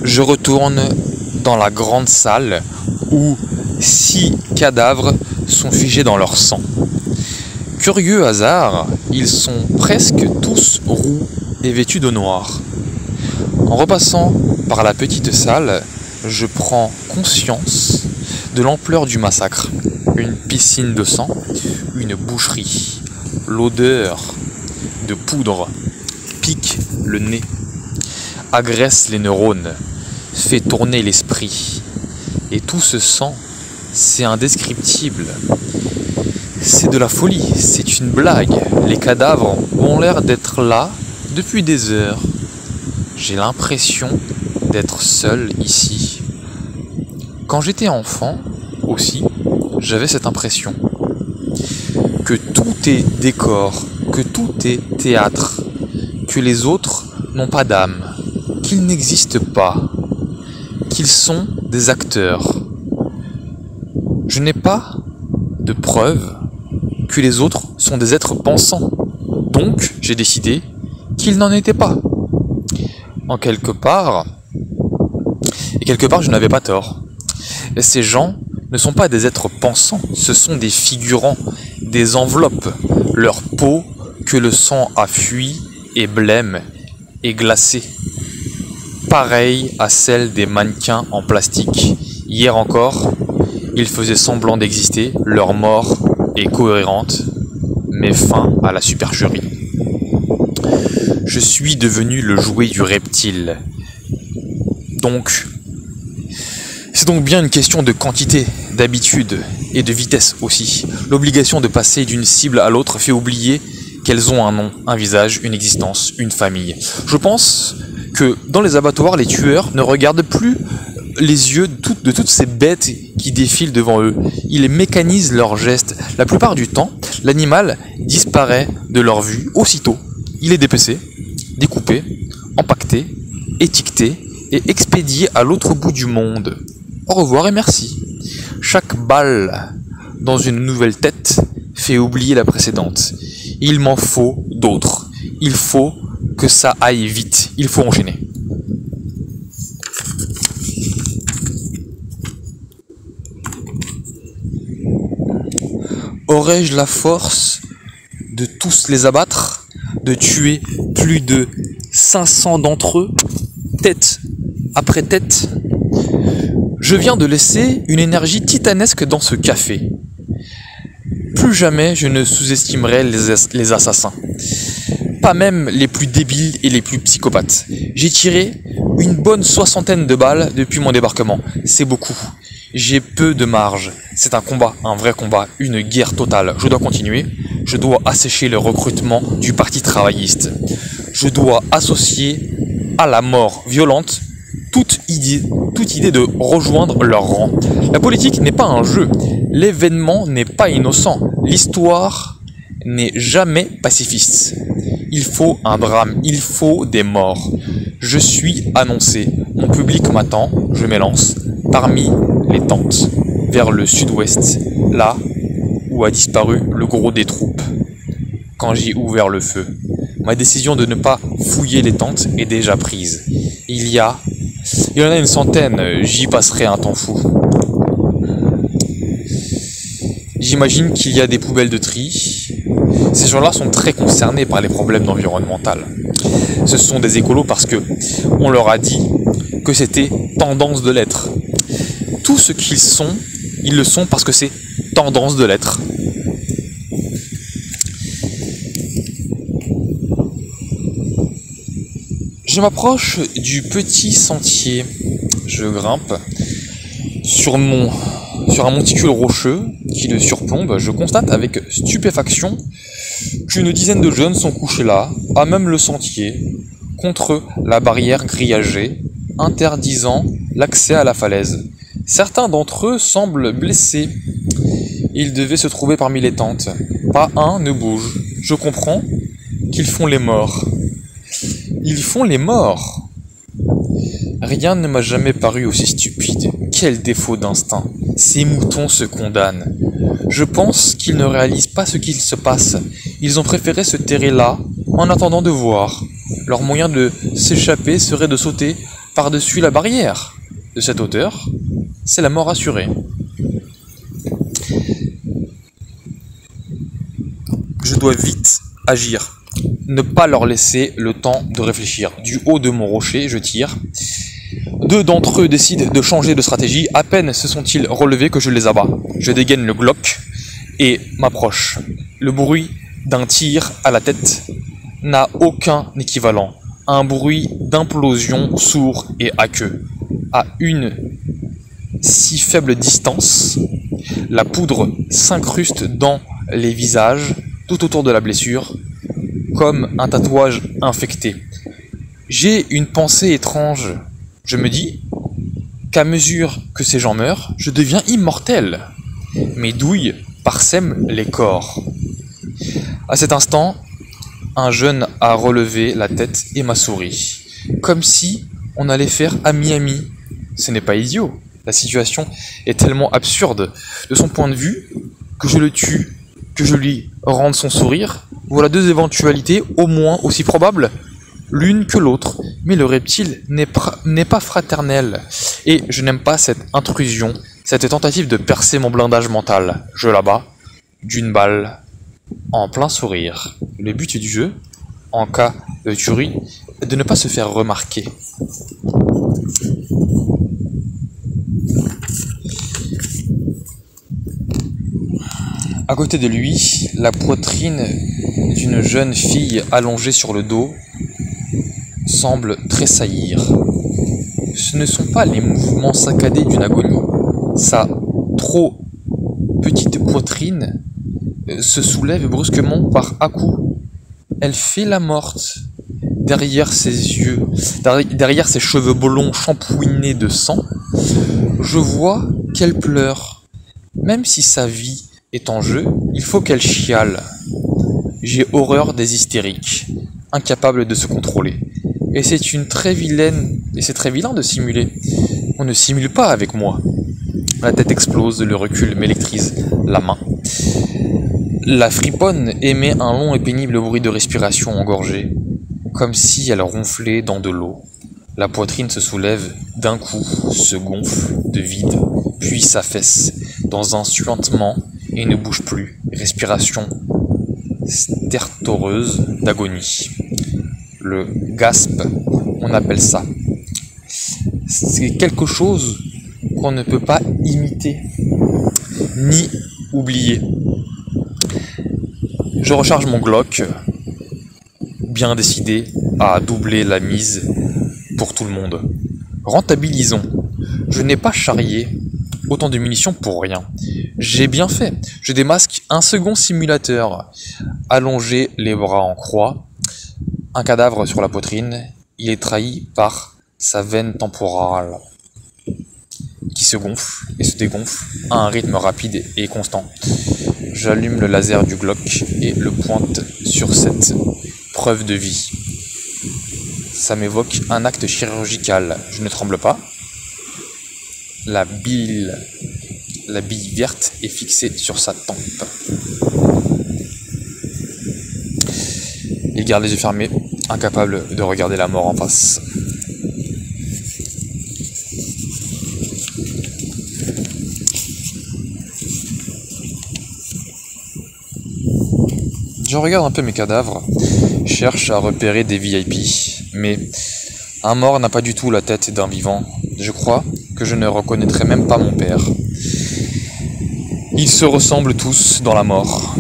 Je retourne dans la grande salle où 6 cadavres sont figés dans leur sang. Curieux hasard, ils sont presque tous roux et vêtus de noir. En repassant par la petite salle, je prends conscience de l'ampleur du massacre. Une piscine de sang, une boucherie, l'odeur de poudre pique le nez, agresse les neurones, fait tourner l'esprit. Et tout ce sang, c'est indescriptible. C'est de la folie, c'est une blague. Les cadavres ont l'air d'être là depuis des heures. J'ai l'impression d'être seul ici. Quand j'étais enfant, aussi, j'avais cette impression. Que tout est décor, que tout est théâtre, que les autres n'ont pas d'âme, qu'ils n'existent pas, qu'ils sont des acteurs. Je n'ai pas de preuve que les autres sont des êtres pensants. Donc, j'ai décidé qu'ils n'en étaient pas. Et quelque part, je n'avais pas tort. Ces gens ne sont pas des êtres pensants, ce sont des figurants, des enveloppes. Leur peau, que le sang a fui, est blême et glacée. Pareil à celle des mannequins en plastique. Hier encore, ils faisaient semblant d'exister, leur mort est cohérente, mais fin à la supercherie. Je suis devenu le jouet du reptile. C'est donc bien une question de quantité, d'habitude et de vitesse aussi. L'obligation de passer d'une cible à l'autre fait oublier qu'elles ont un nom, un visage, une existence, une famille. Je pense que dans les abattoirs, les tueurs ne regardent plus les yeux de toutes ces bêtes qui défilent devant eux. Ils mécanisent leurs gestes. La plupart du temps, l'animal disparaît de leur vue aussitôt. Il est dépecé, découpé, empaqueté, étiqueté et expédié à l'autre bout du monde. Au revoir et merci. Chaque balle dans une nouvelle tête fait oublier la précédente. Il m'en faut d'autres. Il faut que ça aille vite. Il faut enchaîner. Aurais-je la force de tous les abattre, de tuer plus de 500 d'entre eux, tête après tête? Je viens de laisser une énergie titanesque dans ce café. Plus jamais je ne sous-estimerai les assassins. Pas même les plus débiles et les plus psychopathes. J'ai tiré une bonne 60aine de balles depuis mon débarquement. C'est beaucoup. J'ai peu de marge. C'est un combat, un vrai combat, une guerre totale. Je dois continuer. Je dois assécher le recrutement du parti travailliste. Je dois associer à la mort violente toute idée de rejoindre leur rang. La politique n'est pas un jeu. L'événement n'est pas innocent. L'histoire n'est jamais pacifiste. Il faut un drame, il faut des morts. Je suis annoncé. Mon public m'attend. Je m'élance parmi les tentes, vers le sud-ouest, là où a disparu le gros des troupes. Quand j'ai ouvert le feu, ma décision de ne pas fouiller les tentes est déjà prise. Il y en a une centaine, j'y passerai un temps fou. J'imagine qu'il y a des poubelles de tri. Ces gens-là sont très concernés par les problèmes environnementaux. Ce sont des écolos parce que on leur a dit que c'était tendance de l'être. Tout ce qu'ils sont, ils le sont parce que c'est tendance de l'être. Je m'approche du petit sentier. Je grimpe sur un monticule rocheux qui le surplombe. Je constate avec stupéfaction qu'une dizaine de jeunes sont couchés là, à même le sentier, contre la barrière grillagée, interdisant l'accès à la falaise. Certains d'entre eux semblent blessés. Ils devaient se trouver parmi les tentes. Pas un ne bouge. Je comprends qu'ils font les morts. Ils font les morts. Rien ne m'a jamais paru aussi stupide. Quel défaut d'instinct. Ces moutons se condamnent. Je pense qu'ils ne réalisent pas ce qu'il se passe. Ils ont préféré se terrer là, en attendant de voir. Leur moyen de s'échapper serait de sauter par-dessus la barrière. De cette hauteur, c'est la mort assurée. Je dois vite agir, ne pas leur laisser le temps de réfléchir. Du haut de mon rocher, je tire. 2 d'entre eux décident de changer de stratégie. À peine se sont-ils relevés que je les abats. Je dégaine le Glock et m'approche. Le bruit d'un tir à la tête n'a aucun équivalent. Un bruit d'implosion sourd et aqueux. À une si faible distance, la poudre s'incruste dans les visages, tout autour de la blessure, comme un tatouage infecté. J'ai une pensée étrange. Je me dis qu'à mesure que ces gens meurent, je deviens immortel. Mes douilles parsèment les corps. À cet instant, un jeune a relevé la tête et m'a souri, comme si on allait faire ami-ami. Ce n'est pas idiot. La situation est tellement absurde de son point de vue que je le tue, que je lui rende son sourire. Voilà 2 éventualités au moins aussi probables l'une que l'autre. Mais le reptile n'est pas fraternel. Et je n'aime pas cette intrusion, cette tentative de percer mon blindage mental. Je l'abats d'une balle en plein sourire. Le but du jeu, en cas de tuerie, est de ne pas se faire remarquer. À côté de lui, la poitrine d'une jeune fille allongée sur le dos semble tressaillir. Ce ne sont pas les mouvements saccadés d'une agonie. Sa trop petite poitrine se soulève brusquement par à-coups. Elle fait la morte. Derrière ses yeux, derrière ses cheveux blonds shampouinés de sang, je vois qu'elle pleure. Même si sa vie est en jeu, il faut qu'elle chiale. J'ai horreur des hystériques, incapables de se contrôler. Et c'est très vilain de simuler. On ne simule pas avec moi. La tête explose, le recul m'électrise la main. La friponne émet un long et pénible bruit de respiration engorgée, comme si elle ronflait dans de l'eau. La poitrine se soulève d'un coup, se gonfle de vide, puis s'affaisse dans un suintement et ne bouge plus. Respiration stertoreuse d'agonie. Le gasp, on appelle ça. C'est quelque chose qu'on ne peut pas imiter, ni oublier. Je recharge mon Glock, bien décidé à doubler la mise pour tout le monde. Rentabilisons. Je n'ai pas charrié autant de munitions pour rien. J'ai bien fait. Je démasque un second simulateur. Allongé les bras en croix, un cadavre sur la poitrine, il est trahi par sa veine temporale qui se gonfle et se dégonfle à un rythme rapide et constant. J'allume le laser du Glock et le pointe sur cette preuve de vie. Ça m'évoque un acte chirurgical. Je ne tremble pas. La bille verte est fixée sur sa tempe. Il garde les yeux fermés, incapable de regarder la mort en face. Je regarde un peu mes cadavres, cherche à repérer des VIP, mais un mort n'a pas du tout la tête d'un vivant. Je crois que je ne reconnaîtrai même pas mon père. Ils se ressemblent tous dans la mort.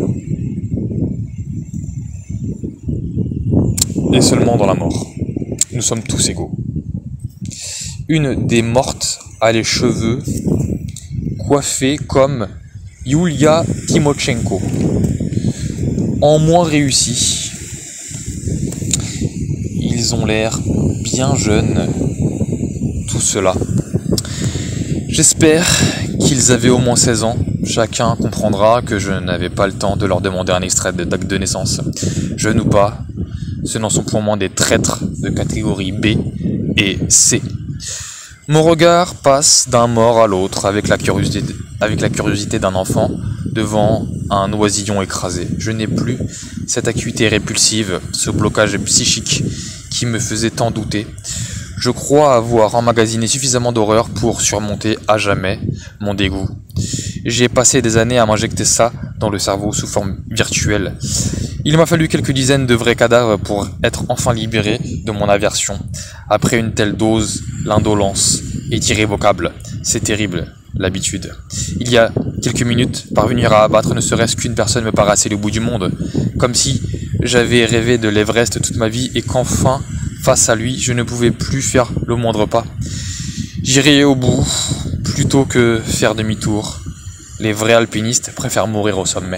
Et seulement dans la mort. Nous sommes tous égaux. Une des mortes a les cheveux coiffés comme Yulia Tymoshenko. En moins réussi. Ils ont l'air bien jeunes, tout cela. J'espère qu'ils avaient au moins 16 ans. Chacun comprendra que je n'avais pas le temps de leur demander un extrait d'acte de naissance. Jeune ou pas, ce n'en sont pour moi des traîtres de catégorie B et C. Mon regard passe d'un mort à l'autre avec la curiosité d'un enfant devant un oisillon écrasé. Je n'ai plus cette acuité répulsive, ce blocage psychique qui me faisait tant douter. Je crois avoir emmagasiné suffisamment d'horreur pour surmonter à jamais mon dégoût. J'ai passé des années à m'injecter ça dans le cerveau sous forme virtuelle. Il m'a fallu quelques dizaines de vrais cadavres pour être enfin libéré de mon aversion. Après une telle dose, l'indolence est irrévocable. C'est terrible, l'habitude. Il y a quelques minutes, parvenir à abattre ne serait-ce qu'une personne me paraissait le bout du monde. Comme si j'avais rêvé de l'Everest toute ma vie et qu'enfin, face à lui, je ne pouvais plus faire le moindre pas. J'irai au bout, plutôt que faire demi-tour. Les vrais alpinistes préfèrent mourir au sommet.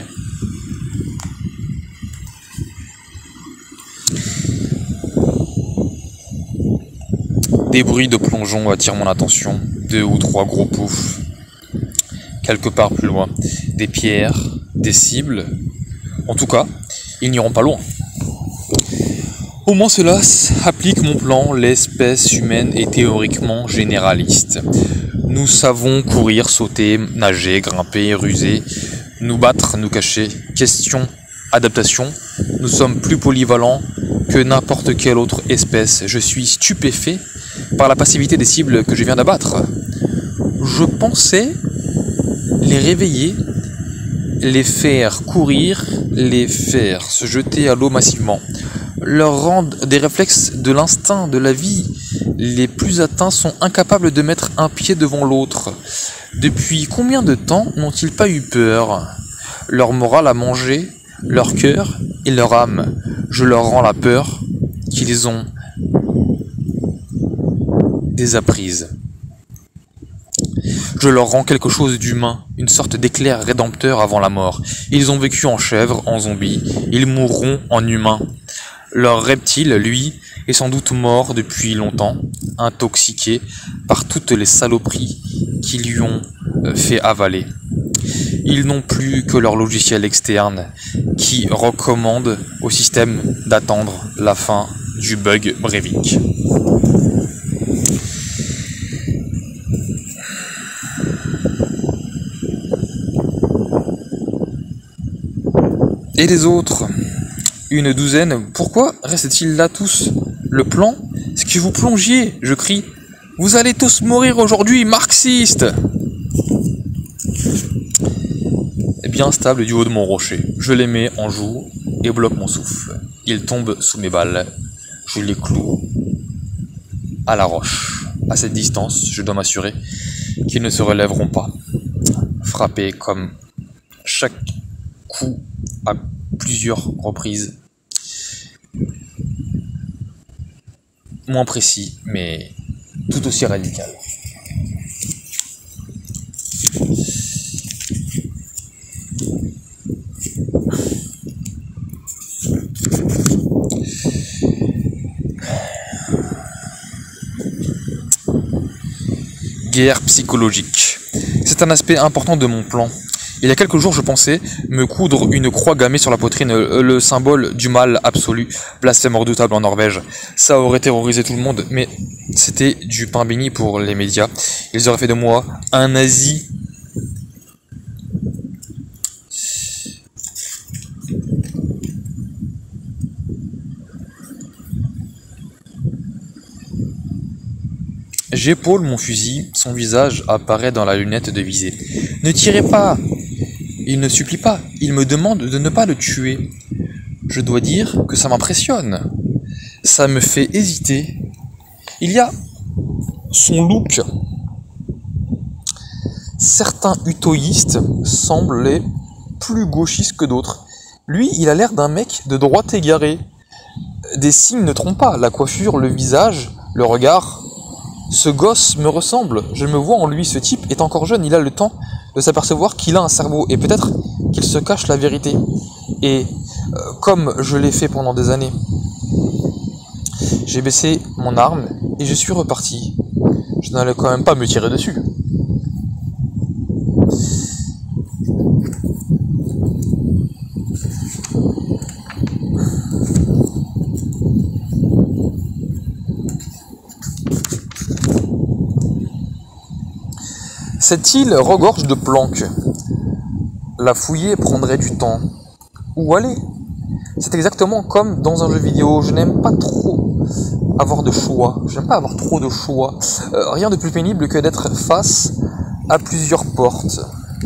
Des bruits de plongeon attirent mon attention, 2 ou 3 gros poufs. Quelque part plus loin, des pierres, des cibles. En tout cas, ils n'iront pas loin. Au moins cela applique mon plan, l'espèce humaine est théoriquement généraliste. Nous savons courir, sauter, nager, grimper, ruser, nous battre, nous cacher. Question adaptation, nous sommes plus polyvalents que n'importe quelle autre espèce. Je suis stupéfait par la passivité des cibles que je viens d'abattre. Je pensais les réveiller, les faire courir, les faire se jeter à l'eau massivement, leur rendre des réflexes de l'instinct de la vie. Les plus atteints sont incapables de mettre un pied devant l'autre. Depuis combien de temps n'ont-ils pas eu peur? Leur morale a mangé leur cœur et leur âme. Je leur rends la peur qu'ils ont désapprise. Je leur rends quelque chose d'humain, une sorte d'éclair rédempteur avant la mort. Ils ont vécu en chèvre, en zombie, ils mourront en humains. Leur reptile, lui, est sans doute mort depuis longtemps, intoxiqué par toutes les saloperies qui lui ont fait avaler. Ils n'ont plus que leur logiciel externe qui recommande au système d'attendre la fin du bug Breivik. Et les autres? Une douzaine. Pourquoi restent-ils là tous? Le plan, c'est que vous plongiez, je crie. Vous allez tous mourir aujourd'hui, marxistes! Bien stable du haut de mon rocher. Je les mets en joue et bloque mon souffle. Ils tombent sous mes balles. Je les cloue à la roche. À cette distance, je dois m'assurer qu'ils ne se relèveront pas. Frapper comme chaque coup à plusieurs reprises. Moins précis, mais tout aussi radical. Guerre psychologique. C'est un aspect important de mon plan. Il y a quelques jours, je pensais me coudre une croix gammée sur la poitrine, le symbole du mal absolu, blasphème redoutable en Norvège. Ça aurait terrorisé tout le monde, mais c'était du pain béni pour les médias. Ils auraient fait de moi un nazi. J'épaule mon fusil, son visage apparaît dans la lunette de visée. Ne tirez pas! Il ne supplie pas, il me demande de ne pas le tuer. Je dois dire que ça m'impressionne. Ça me fait hésiter. Il y a son look. Certains utoïstes semblent plus gauchistes que d'autres. Lui, il a l'air d'un mec de droite égaré. Des signes ne trompent pas, la coiffure, le visage, le regard. Ce gosse me ressemble, je me vois en lui, ce type est encore jeune, il a le temps de s'apercevoir qu'il a un cerveau, et peut-être qu'il se cache la vérité. Et comme je l'ai fait pendant des années, j'ai baissé mon arme et je suis reparti. Je n'allais quand même pas me tirer dessus. Cette île regorge de planques. La fouiller prendrait du temps. Où aller? C'est exactement comme dans un jeu vidéo. Je n'aime pas trop avoir de choix. J'aime pas avoir trop de choix. Rien de plus pénible que d'être face à plusieurs portes.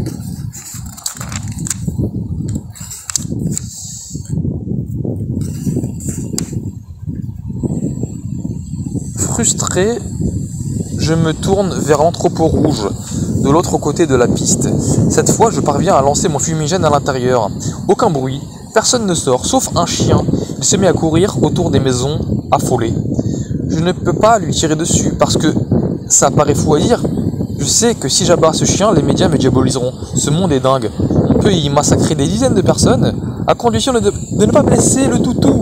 Frustré, je me tourne vers l'entrepôt rouge, de l'autre côté de la piste. Cette fois, je parviens à lancer mon fumigène à l'intérieur. Aucun bruit, personne ne sort, sauf un chien. Il se met à courir autour des maisons, affolé. Je ne peux pas lui tirer dessus, parce que ça paraît fou à dire. Je sais que si j'abats ce chien, les médias me diaboliseront. Ce monde est dingue. On peut y massacrer des dizaines de personnes, à condition de ne pas blesser le toutou.